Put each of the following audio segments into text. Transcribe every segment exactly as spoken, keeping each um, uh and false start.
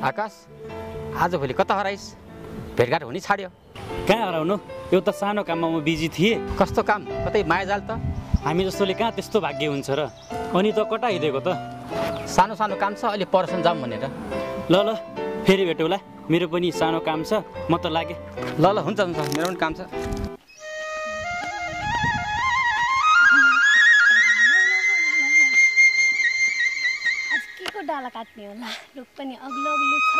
आकाश आज भोलि कता हराइस? भेटघाट हुने छाड्यो। कहाँ हराउनु? एउटा सानो काममा म बिजी थिएँ। कस्तो काम? कतै मायाजाल त? हामी जस्तोले कहाँ त्यस्तो भाग्य हुन्छ र? अनि त कता हिँडेको त? सानो सानो काम छ, अलि परसन जाऊँ भनेर। ल ल फेरि भेटौँला। मेरो पनि सानो काम छ, म त लागे। ल ल हुन्छ हुन्छ, मेरो पनि काम छ। आज के को डाला काट्ने होला? रुख पनि अग्लो अग्लो छ।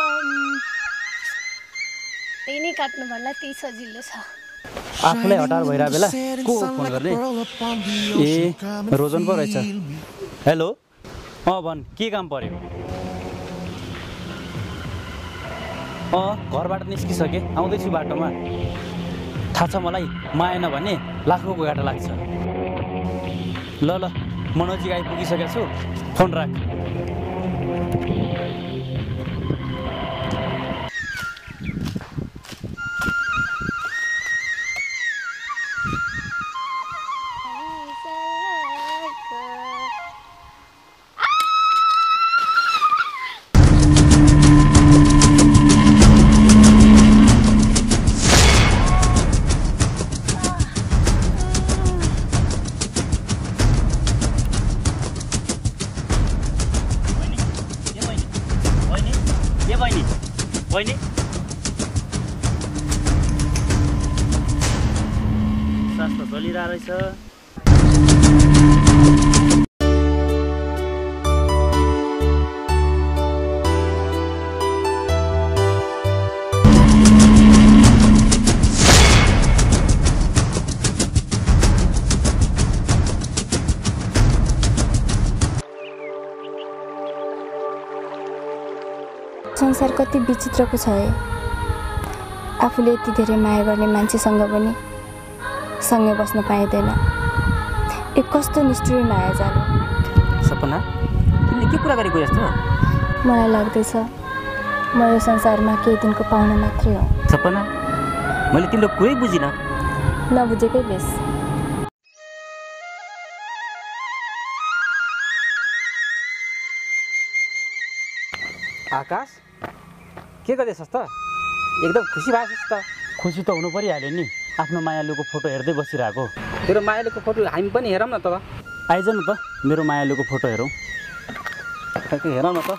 त्यही नै काट्नु भन्ला त्यही सजिलो छ। आफूलाई हतार भइरह बेला को फोन गर्ने? ए रोजन पो रहेछ। हेलो अँ भन्, के काम पर्यो? अँ घरबाट निस्किसकेँ, आउँदैछु बाटोमा। थाहा छ मलाई, माएन भने लाखौँको घाटा लाग्छ। ल ल म नजिक आइपुगिसकेको छु, फोन राख। बहिनी सास त चलिरहेको रहेछ। संसार कति विचित्रको छ है। आफूले यति धेरै माया गर्ने मान्छेसँग पनि सँगै बस्न पाइँदैन। एक कस्तो निष्ठुर माया जानु। सपना, तिमीले के कुरा गरेको जस्तो? मलाई लाग्दैछ म यो संसारमा केही दिनको पाहुना मात्रै हो। सपना, मैले तिम्रो कुरै बुझिनँ। नबुझेकै बेस। आकाश, के गर्दैछस् त? एकदम खुसी भएछस् त? खुसी त हुनु परिहाल्यो नि, आफ्नो मायालुको फोटो हेर्दै बसिरहेको। तेरो मायालुको फोटो हामी पनि हेरौँ न त। आइज न त, मेरो मायालुको फोटो हेरौँ। हेरौँ न त।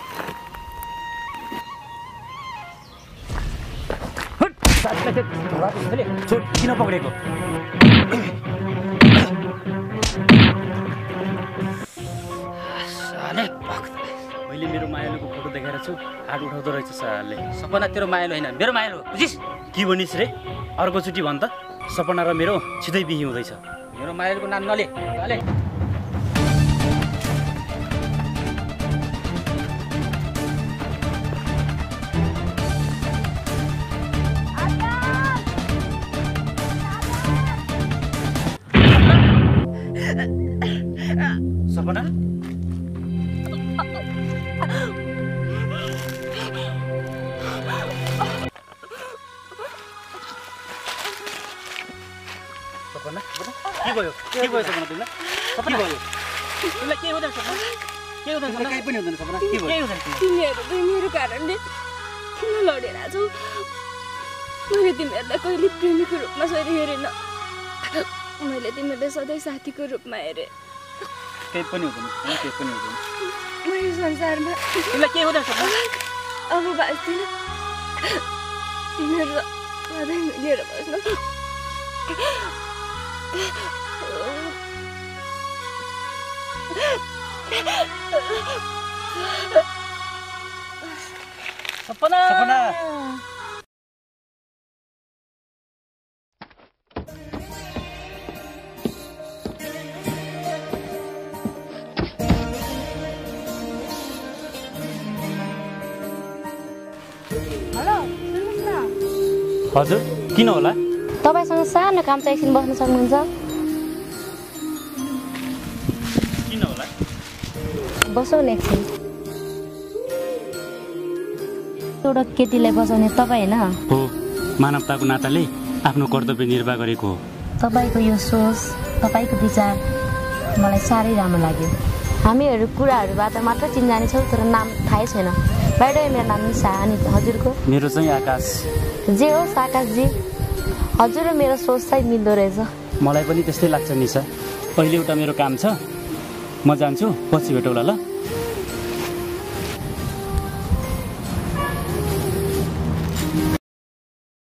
छोड, किन पक्रेको? मैले मेरो मायालुको फोटो देखाएर छु, हात उठाउँदो रहेछ साले। सपना तेरो मायालु होइन, मेरो मायालु, बुझिस्? के भनिस् रे? अर्कोचोटि भन् त। सपना र मेरो छिटै बिहे हुँदैछ। मेरो मायालुको नाम नले नले। सपना सपना के भयो? के भयो सपना तिमीलाई? के भयो? तिमीलाई के हुँदैन सपना? के हुँदैन सपना? केही पनि हुँदैन सपना। के भयो? तिमीहरू दुई मेरो कारणले किन लडेर छौ? मैले तिमीहरूलाई कहिले प्रेमीको रूपमा सरी हेरेन। मैले तिमीहरूलाई सधैँ साथीको रूपमा हेरेँ। केही पनि हुँदैन, केही पनि हुँदैन। म यो संसारमा तिमीलाई के हुँदैन सपना? अब बाँच्दिनँ। तिमीहरू सधैँ मिलेर बस्नु। सपना सपना हजुर, किन होला? तपाईसँग सानो काम चाहिँ एकछिन बस्न सक्नुहुन्छ? किन होला? बसौँ न एकछिन। एउटा केटीलाई बचाउने तपाईँ होइन? हो, मानवताको नाताले आफ्नो कर्तव्य निर्वाह गरेको हो। तपाईँको यो सोच, तपाईँको विचार मलाई साह्रै राम्रो लाग्यो। हामीहरू कुराहरूबाट मात्र चिन्जाने छौँ, तर नाम थाहै छैन। बाइड मेरो नाम निशा अनि हजुरको मेरो चाहिँ आकाश। जे होस् आकाशजी, हजुर र मेरो सोच चाहिँ मिल्दो रहेछ। मलाई पनि त्यस्तै लाग्छ निशा। अहिले एउटा मेरो काम छ, म जान्छु, पछि भेटौँला ल।